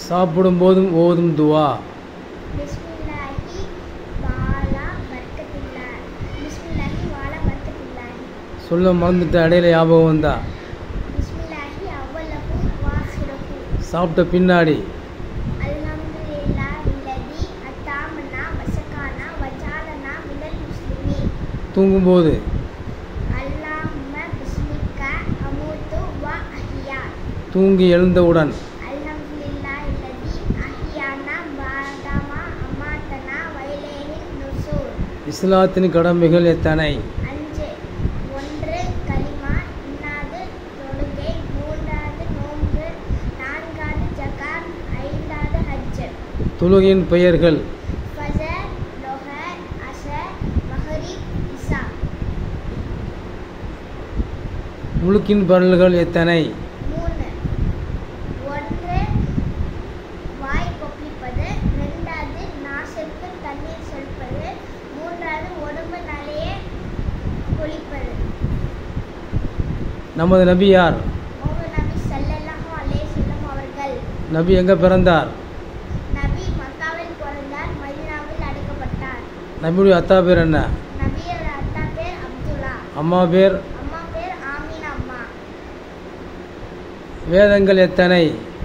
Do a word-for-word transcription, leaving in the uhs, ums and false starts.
சாப்பிடும் போதும் ஓதும் துவா. பிஸ்மில்லாஹி வாலா பர்கத்தில்லாஹ். பிஸ்மில்லாஹி வாலா பர்கத்தில்லாஹ். சொல்ல மறந்துட்ட இடையில ஞாபகம் வந்தா. பிஸ்மில்லாஹி அவ்வலஹு வாஹிரஹு. சாப்பிட்ட பின்னாடி அல்ஹம்துலில்லாஹி அல்லதி அத்தாமனா வஸகானா வஜாலனா மினல் முஸ்லிமீன். தூங்கும்போது அல்லாஹும்ம பிஸ்மிக்க அமூது வ அஹ்யா. தூங்கி எழுந்தவுடன் அல்ஹம்துலில்லாஹி அல்லதி அஹ்யானா பஅதமா அமாதனா வ இலைஹின் நுஷூர். இஸ்லாத்தின் கடமைகள் எத்தனை? அஞ்சு. ஒன்று கலிமா, இன்னாது தொழுகை, மூன்றாவது நோன்பு, நான்காவது ஜகாத், ஐந்தாவது ஹஜ். தொழுகையின் பெயர்கள் ஃபஜர், லொஹர், அஸர், மஹ்ரிப், இஷா. முழுக்கின் பரல்கள் எத்தனை? மூணு. ஒன்று வாய் கொப்பளிப்பது, ரெண்டாவது நாசிற்கு தண்ணீர் செலுத்துவது, மூன்றாவது உடம்பு நிறைய குளிப்பது. நமது நபி யார்? முஹம்மது நபி ஸல்லல்லாஹு அலைஹி வஸல்லம் அவர்கள். நபி எங்க பிறந்தார்? நபி மக்காவில் பிறந்தார், மதீனாவில் அடக்கப்பட்டார். நபியுடைய அத்தா பேர் என்ன? நபியோட அத்தா பேர் அப்துல்லா, அம்மா பேர்? அம்மா பேர் ஆமீனா அம்மா. வேதங்கள் எத்தனை?